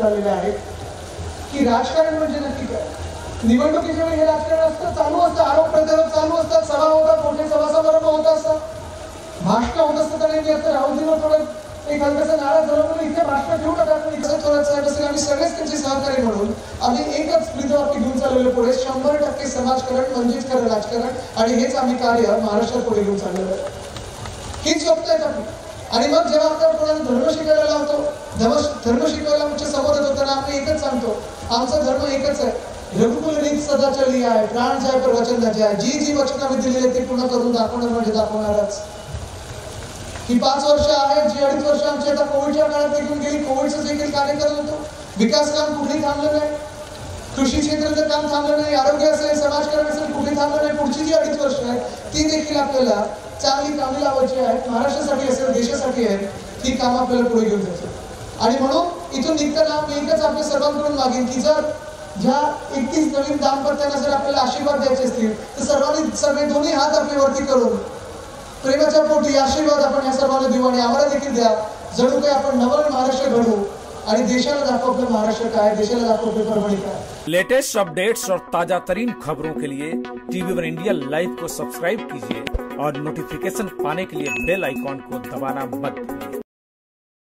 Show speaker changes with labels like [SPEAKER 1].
[SPEAKER 1] आलेले आहेत की राजकारण म्हणजे नक्की काय. निवडणुकीच्या वेळी हे राजकारण असतं, चालू असतं, आरोप प्रत्यारोप चालू असतात, सभा होतात, मोठे सभा समारंभ होत असतात, भाषण होत असतात. आणि मी आता राहुलजींना थोडं एक हलकासा नाराज झालो म्हणून इथे भाषण ठेवू नका, पण इथे थोडं साहेब असेल आम्ही सगळेच त्यांचे सहकारी म्हणून आम्ही एकच ब्रीदवाक्य घेऊन चाललेलो पुढे, 100% समाजकारण म्हणजेच खरं राजकारण. आणि हेच आम्ही कार्य महाराष्ट्रात पुढे घेऊन चाललेलो आहे. हीच स्वप्न आहेत आपली. आणि मग जेव्हा आपण कोणाला धर्म शिकायला लावतो, धर्म शिकवायला आमच्या समोर होताना आम्ही एकच सांगतो, आमचा धर्म एकच आहे, रघुकुल रीत सदा चली आहे, प्राण जाय पर वचन न जाय. जी वचन आम्ही दिलेले ते पूर्ण करून दाखवणार म्हणजे दाखवणारच. ही 5 वर्ष आहेत, जी 2.5 वर्ष आमची आता कोविडच्या काळात निघून गेली. कोविडचं देखील कार्य करत होतो. विकास काम कुठेही थांबलं नाही, कृषी क्षेत्राचं काम थांबलं नाही, आरोग्य असेल, समाजकारण असेल, कुठे थांबलं नाही. पुढची जी 2.5 वर्ष आहेत ती देखील आपल्याला चांगली कामे लावायची आहेत. महाराष्ट्रासाठी असेल, देशासाठी आहे, ती काम आपल्याला पुढे घेऊन जायचं. आणि म्हणून इथून निघताना मी एकच आपल्या सर्वांकडून मागेन की जर ज्या 31 नवीन दाम्पत्यांना जर आपल्याला आशीर्वाद द्यायचे असतील तर सर्वांनी सगळे दोन्ही हात आपले वरती करून प्रेमाच्या पोटी आशीर्वाद आपण या सर्वांना देऊ आणि आम्हाला देखील द्या. जणू काही आपण नवं महाराष्ट्र घडवू आणि देशाला दाखवू आपलं महाराष्ट्र काय, देशाला दाखवू आपली परभणी काय.
[SPEAKER 2] लेटेस्ट अपडेट्स और ताजा तरीन खबरों के लिए TV1 इंडिया लाइव को सब्सक्राइब कीजिए और नोटिफिकेशन पाने के लिए बेल आइकॉन को दबाना मत भूलिए।